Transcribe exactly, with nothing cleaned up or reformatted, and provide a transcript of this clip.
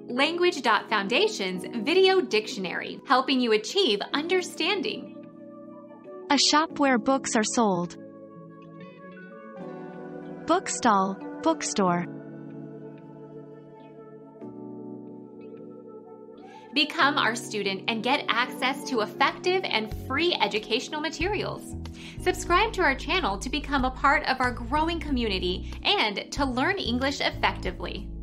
Language Foundation's Video Dictionary, helping you achieve understanding. A shop where books are sold. Bookstall, bookstore. Become our student and get access to effective and free educational materials. Subscribe to our channel to become a part of our growing community and to learn English effectively.